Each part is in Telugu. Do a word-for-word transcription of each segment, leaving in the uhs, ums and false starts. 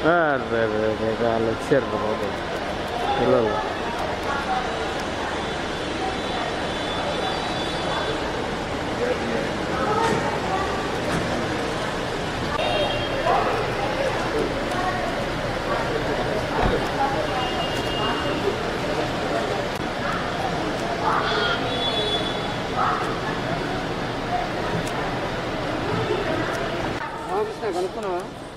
అరే వాళ్ళు వచ్చారు బాబు పిల్లలు. కనుక్కున్నావా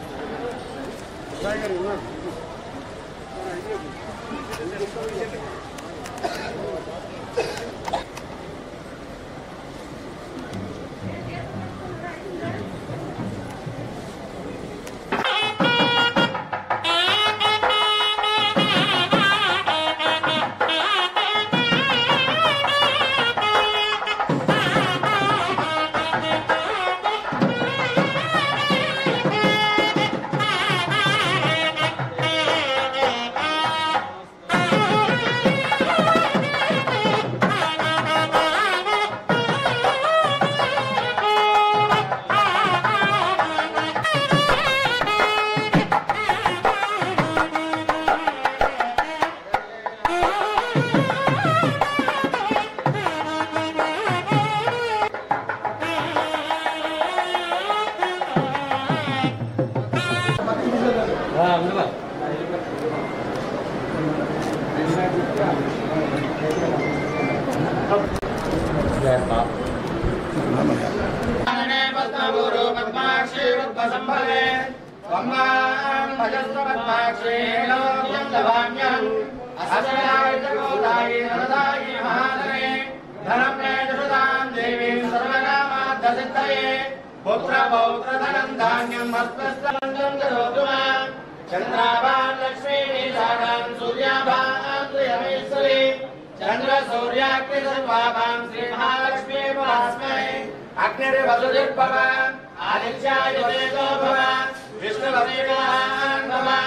चंद्राभान लक्ष्मी निशानां सूर्याभान यमेश्वरी चंद्र सूर्याग्नि सर्वाभां श्री महालक्ष्मी परस्मै अग्निर्वसुर्भव आदित्याय देवो भव विष्णुवदेवान् भव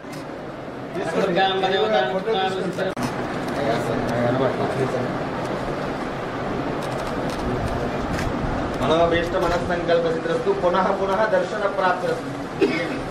दुर्गां देवतां मनोभीष्ट मनस्संकल्प सिद्धिरस्तु पुनः पुनः दर्शन प्राप्तिरस्तु।